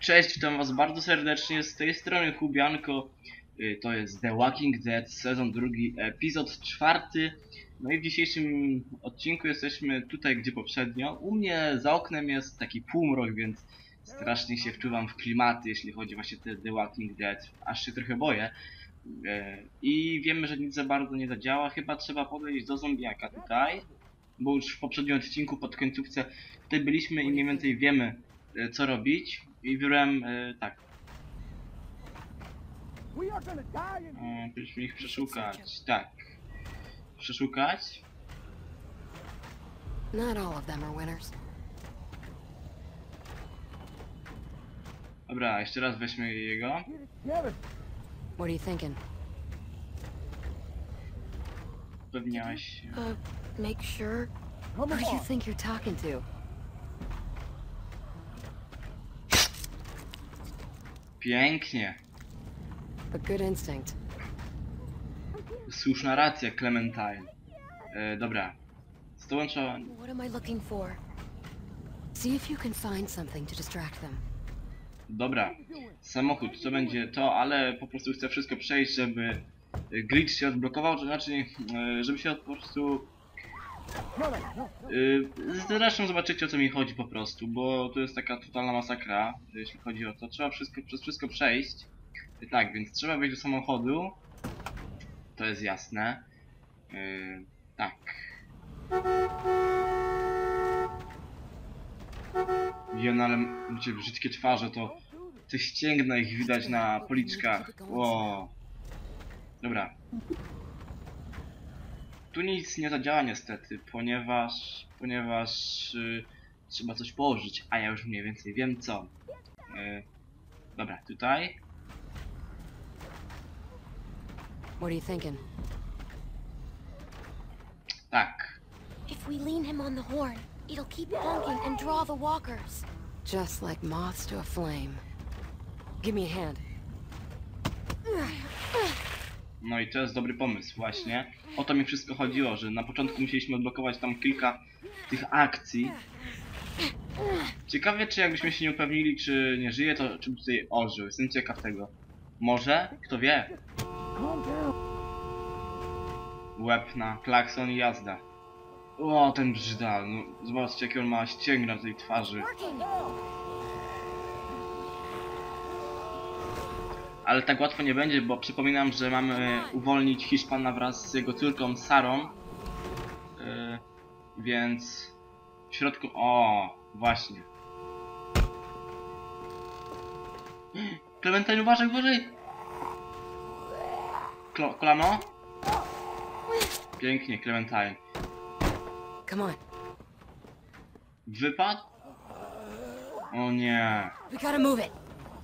Cześć, witam was bardzo serdecznie, z tej strony Hubianko. To jest The Walking Dead, sezon drugi, epizod 4. No i w dzisiejszym odcinku jesteśmy tutaj, gdzie poprzednio. U mnie za oknem jest taki półmrok, więc strasznie się wczuwam w klimaty, jeśli chodzi właśnie o The Walking Dead. Aż się trochę boję. I wiemy, że nic za bardzo nie zadziała. Chyba trzeba podejść do zombiaka tutaj, bo już w poprzednim odcinku, pod końcówce, tutaj byliśmy i mniej więcej wiemy, co robić. I wybrałem tak. Powinniśmy ich przeszukać. Tak. Przeszukać. Not all of them are winners. Dobra, jeszcze raz weźmy jego. What are you thinking? Upewniałaś się. Make sure. Who do you think you're talking to? Pięknie. A good instinct. Słuszna racja, Clementine. Dobra. Z tobą trzeba... What am I looking for? See if you can find something to distract them. Dobra. Samochód, to będzie to, ale po prostu chcę wszystko przejść, żeby glitch się odblokował, to znaczy, żeby się po prostu... Zresztą zobaczycie, o co mi chodzi po prostu, bo to jest taka totalna masakra, jeśli chodzi o to. Trzeba przez wszystko przejść. Tak, więc trzeba wejść do samochodu. To jest jasne. Tak. Wiem, ale macie brzydkie twarze, to te ścięgna ich widać na policzkach. Wow. Dobra. Tu nic nie zadziała niestety, ponieważ trzeba coś położyć, a ja już mniej więcej wiem co. Dobra, tutaj. What are you thinking? Tak. If we lean him on the horn, it'll keep honking and draw the walkers. Just like moths to a flame. Give me a hand. No i to jest dobry pomysł właśnie. O to mi wszystko chodziło, że na początku musieliśmy odblokować tam kilka tych akcji. Ciekawie, czy jakbyśmy się nie upewnili, czy nie żyje, to czy by tutaj ożył. Jestem ciekaw tego. Może? Kto wie? Łeb na klakson i jazda. O, ten brzydal. No, zobaczcie, jakie on ma ścięgna na tej twarzy. Ale tak łatwo nie będzie, bo przypominam, że mamy uwolnić Hiszpana wraz z jego córką Sarą. Więc w środku... O, właśnie. Clementine, uważaj, uważaj! Kolano? Pięknie, Clementine. Come on. Wypadł? O nie. We gotta move it.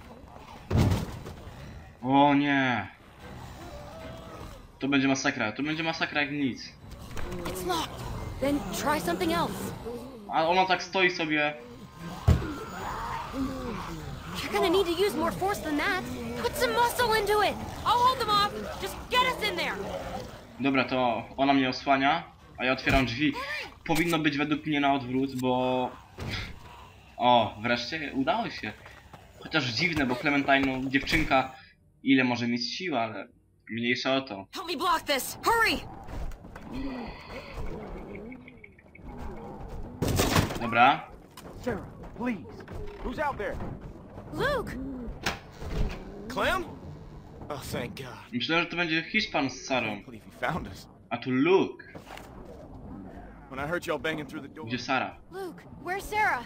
O nie. To będzie masakra jak nic. It's locked. Then try something else. A ona tak stoi sobie. You're gonna need to use more force than that. Put some muscle into it. I'll hold them off. Just get us in there. Dobra, to ona mnie osłania, a ja otwieram drzwi. Powinno być według mnie na odwrót, bo... O, wreszcie udało się. Chociaż dziwne, bo Clementine, no, dziewczynka, ile może mieć sił, ale mniejsza o to. Help me block this. Hurry! Dobra. Sarah, please. Who's out there? Luke. Clem? Oh, thank God. Myślałem, że to będzie Hiszpan z Sarą. I believe you found us. A tu Luke. When I heard y'all banging through the door, Gdzie Sara? Luke, where's Sarah?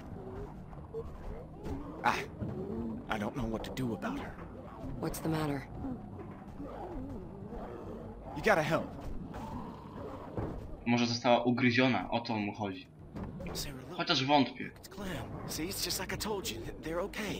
I don't know what to do about her. What's the matter? You gotta help. Może została ugryziona, o to mu chodzi. Sarah, look. Chociaż wątpię. It's Clem. See, it's just like I told you. They're okay.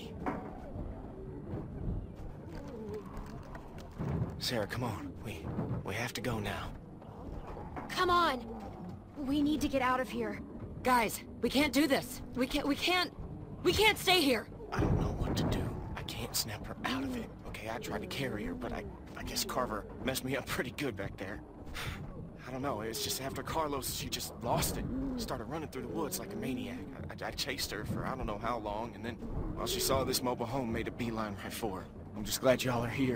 Sarah, come on. We have to go now. Come on. We need to get out of here. Guys, we can't do this. We can't stay here. I don't know what to do. I can't snap her out of it. Okay, I tried to carry her, but I guess Carver messed me up pretty good back there. I don't know. It's just after Carlos, she just lost it. Started running through the woods like a maniac. I chased her for I don't know how long, and then, well, she saw this mobile home, made a beeline right for her. I'm just glad y'all are here.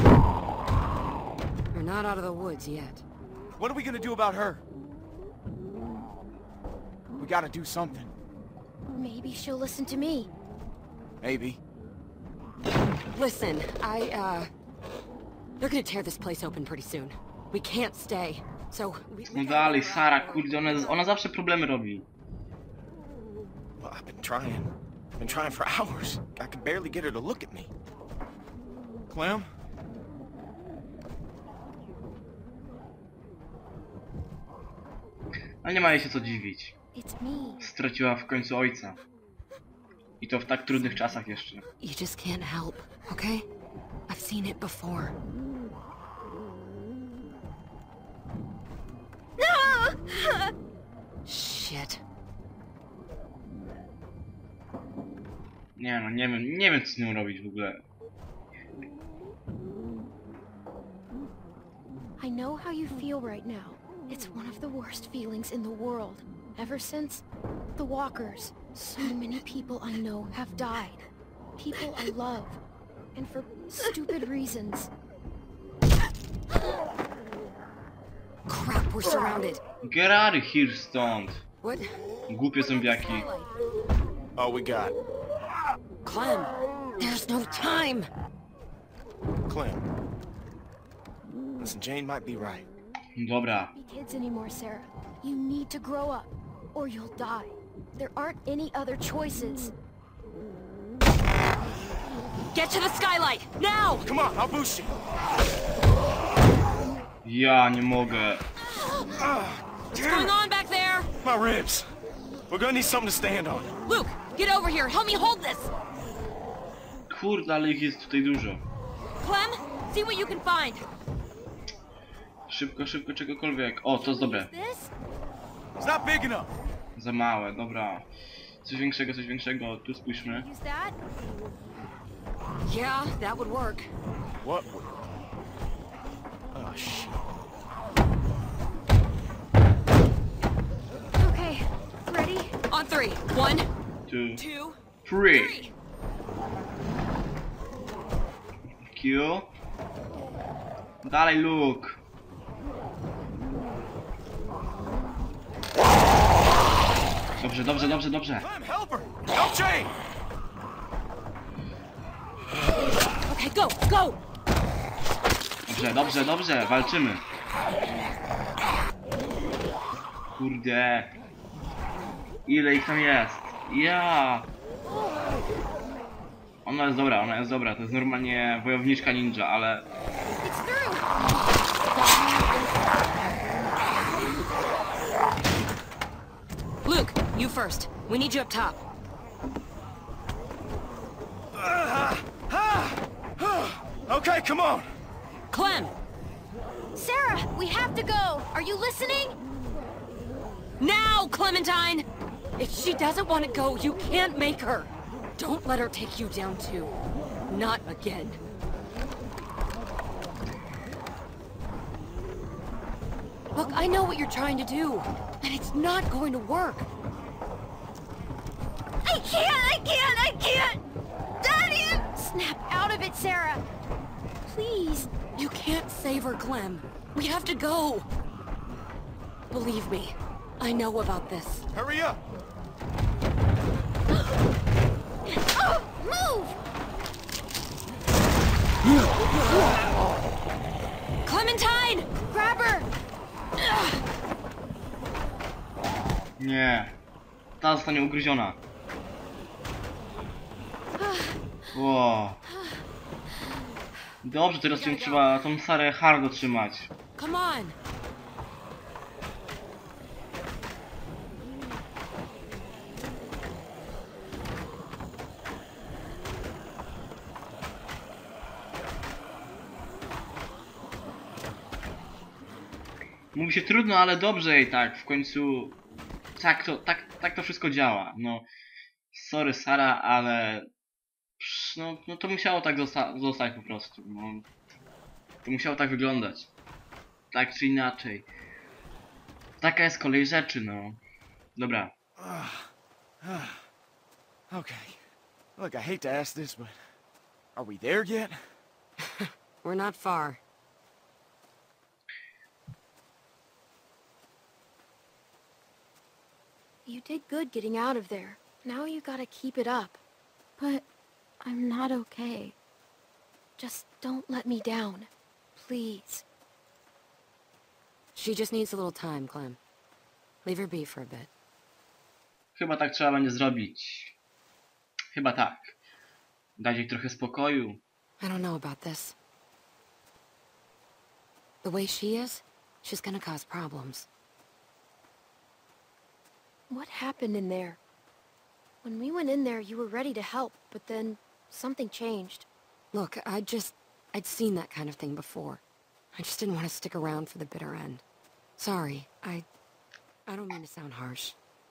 We're not out of the woods yet. What are we gonna do about her? We gotta do something. Maybe she'll listen to me. Maybe. Listen, they're gonna tear this place open pretty soon. We can't stay. So No dalej, Sara, kurde, ona zawsze problemy robi. Well, I've been trying. I've been trying for hours. I can barely get her to look at me. Clem? Ale nie ma jej się co dziwić. It's me. Straciła w końcu ojca. I to w tak trudnych czasach jeszcze. you just can't help, okay? I've seen it before. Shit. Nie no, nie wiem co z nią robić w ogóle. I know how you feel right now. It's one of the worst feelings in the world. Ever since the walkers, so many people I know have died. People I love. And for stupid reasons. Crap, we're surrounded. Get out of here stąd. What? Głupie zombiaki. All we got. Clem, there's no time. Clem. Listen, Jane might be right. Dobra. Be kids anymore, Sarah. You need to grow up, or you'll die. There aren't any other choices. Get to the skylight, now! Come on, I'll boost you. Ja nie mogę. What's going on back there? My ribs. We're gonna need something to stand on. Luke, get over here. Help me hold this. Kurde, ale ich jest tutaj dużo. Clem, see what you can find. Szybko, szybko, czegokolwiek. O, to jest dobre. This? It's not big enough. Za małe, dobra. Coś większego, coś większego. Tu spójrzmy. Use that? Yeah, that would work. What? Oh, shit. Okay, ready? On three. One, 2, two, 3. three. Q. Dalej, Luke. Dobrze, dobrze, dobrze, dobrze. Clem, help her. Help Jane. Okay, go, go! Dobrze, dobrze, dobrze. Walczymy. Kurde. Ile ich tam jest? Ja. Ona jest dobra, ona jest dobra. To jest normalnie wojowniczka ninja, ale... It's through! Luke, you first. We need you up top. Okay, come on. Clem, Sarah, we have to go! Are you listening? now, Clementine! If she doesn't want to go, you can't make her. Don't let her take you down too. Not again. Look, I know what you're trying to do, and it's not going to work. I can't! Daddy! Snap out of it, Sarah! Please. You can't save her, Clem. We have to go. Believe me, I know about this. Hurry up. Oh, move! Clementine! Grab her! Nie. Ta zostanie ugryziona. Wow. Dobrze, teraz ją trzeba tą Sarę hardo trzymać. Come on. Mówi się trudno, ale dobrze i tak. W końcu tak to wszystko działa. No, sorry Sara, ale no to musiało tak zostać po prostu. No, to musiało tak wyglądać. Tak czy inaczej. taka jest kolej rzeczy, no. Dobra. Okay. Look, I hate to ask this, but are we there yet? We're not far. You did good getting out of there. Now you gotta keep it up. But I'm not okay. Just don't let me down. Please. She just needs a little time, Clem. Leave her be for a bit. Chyba tak trzeba będzie zrobić. Chyba tak. Dać jej trochę spokoju. I don't know about this. The way she is, she's gonna cause problems. What happened in there? When we went in there, you were ready to help, but then something changed. Look, I'd seen that kind of thing before. I just didn't want to stick around for the bitter end. Sorry, I don't mean to sound harsh.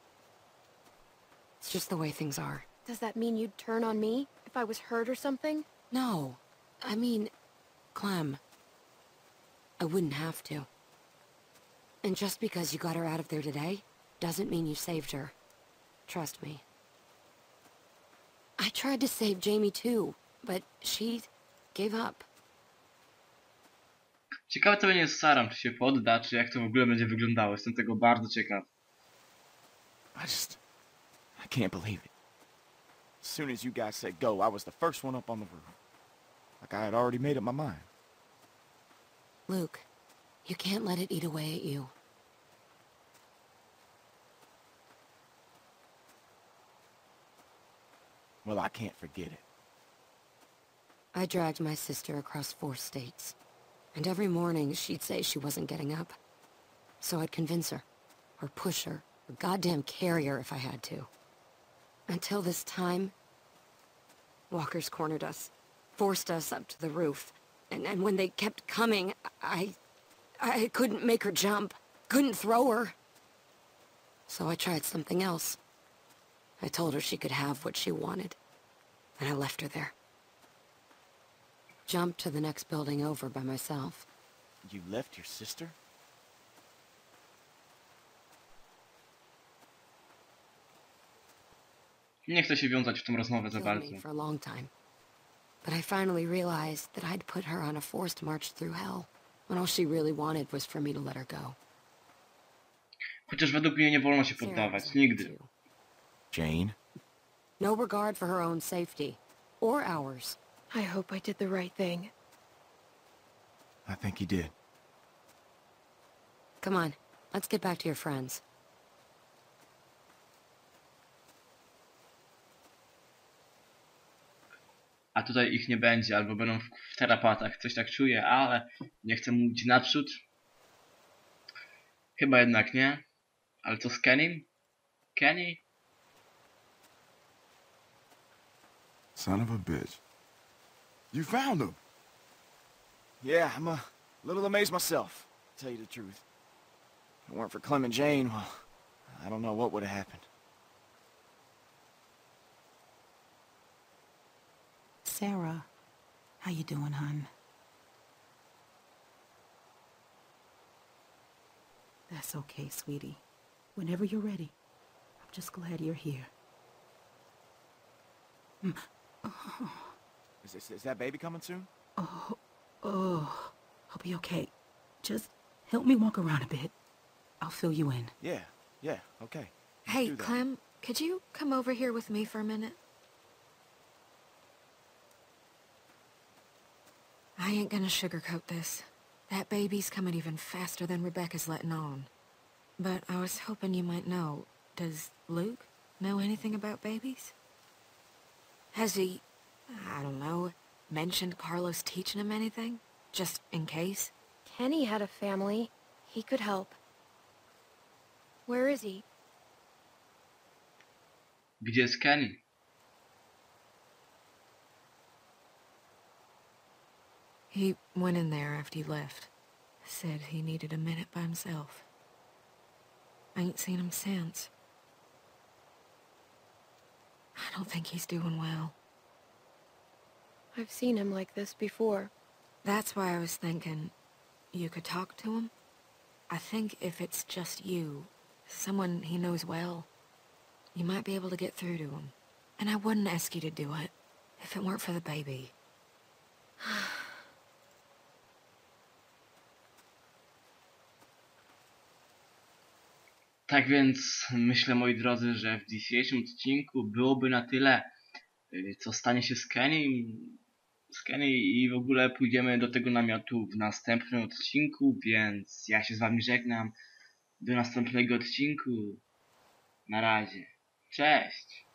It's just the way things are. Does that mean you'd turn on me if I was hurt or something? No, I mean, Clem, I wouldn't have to. And just because you got her out of there today, doesn't mean you saved her. Trust me. I tried to save Jamie too, but she gave up. Ciekawe co będzie z Sarą, czy się podda, czy jak to w ogóle będzie wyglądało. Jestem tego bardzo ciekaw. I can't believe it. As soon as you guys said go, I was the first one up on the roof. Like I had already made up my mind. Luke, you can't let it eat away at you. Well, I can't forget it. I dragged my sister across 4 states. And every morning she'd say she wasn't getting up. So I'd convince her, or push her, or goddamn carry her if I had to. Until this time, walkers cornered us, forced us up to the roof. And when they kept coming, I couldn't make her jump, couldn't throw her. So I tried something else. I told her she could have what she wanted, and I left her there. Jumped to the next building over by myself. You left your sister? Nie chcę się wiązać w tą rozmowę za Killed bardzo. me for a long time. But I finally realized that I'd put her on a forced march through hell, when all she really wanted was for me to let her go. Chociaż według mnie nie wolno się Sarah was poddawać. like that Nigdy. too. Jane? No regard for her own safety, or ours. I hope I did the right thing. I think you did. Come on, let's get back to your friends. A tutaj ich nie będzie, albo będą w tarapatach. Coś tak czuję, ale nie chcę mówić naprzód. Chyba jednak nie. Ale co z Kennym? Kenny? Son of a bitch. You found him. Yeah, I'm a little amazed myself, to tell you the truth. If it weren't for Clem and Jane, well, I don't know what would have happened. Sarah, how you doing, hon? That's okay, sweetie. Whenever you're ready. I'm just glad you're here. Is that baby coming soon? Oh, I'll be okay. Just help me walk around a bit. I'll fill you in. Yeah, okay. Hey, do that. Clem, could you come over here with me for a minute? I ain't gonna sugarcoat this. That baby's coming even faster than Rebecca's letting on. But I was hoping you might know, does Luke know anything about babies? Has he, I don't know, mentioned Carlos teaching him anything? Just in case? Kenny had a family. He could help. Where is he? Gdzie jest Kenny? He went in there after you left. Said he needed a minute by himself. I ain't seen him since. I don't think he's doing well. I've seen him like this before. That's why I was thinking you could talk to him. I think if it's just you, someone he knows well, you might be able to get through to him. And I wouldn't ask you to do it if it weren't for the baby. Tak więc myślę, moi drodzy, że w dzisiejszym odcinku byłoby na tyle, co stanie się z Kenny i w ogóle pójdziemy do tego namiotu w następnym odcinku, więc ja się z wami żegnam. Do następnego odcinku. Na razie. Cześć!